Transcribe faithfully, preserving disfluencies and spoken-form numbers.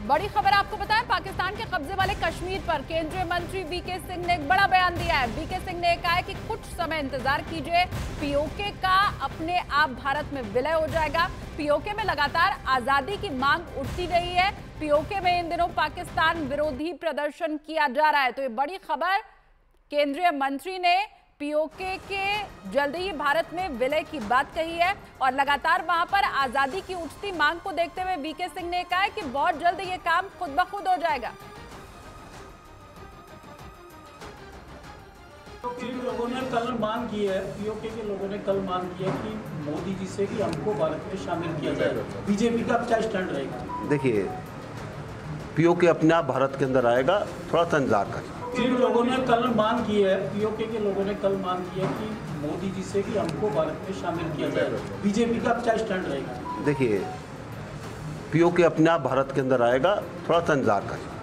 बड़ी खबर आपको बताएं, पाकिस्तान के कब्जे वाले कश्मीर पर केंद्रीय मंत्री वीके सिंह ने एक बड़ा बयान दिया है। वीके सिंह ने कहा है कि कुछ समय इंतजार कीजिए, पीओके का अपने आप भारत में विलय हो जाएगा। पीओके में लगातार आजादी की मांग उठती रही है। पीओके में इन दिनों पाकिस्तान विरोधी प्रदर्शन किया जा रहा है। तो ये बड़ी खबर, केंद्रीय मंत्री ने पीओके के जल्दी ही भारत में विलय की बात कही है और लगातार वहां पर आजादी की उठती मांग को देखते हुए वीके सिंह ने कहा है कि बहुत जल्द ये काम खुद ब खुद हो जाएगा। जिन लोगों ने कल मांग की है, पीओके के लोगों ने कल मांग की है कि मोदी जी से कि हमको भारत में शामिल किया जाए, बीजेपी का क्या स्टैंड रहेगा? देखिए, पीओके अपने आप भारत के अंदर आएगा, थोड़ा सा इंतजार करें। जिन लोगों ने कल मांग की है, पीओके के लोगों ने कल मांग की है कि मोदी जी से कि हमको भारत में शामिल किया जाए, बीजेपी का क्या स्टैंड रहेगा? देखिए, पीओके अपने आप भारत के अंदर आएगा, थोड़ा सा इंतजार करें।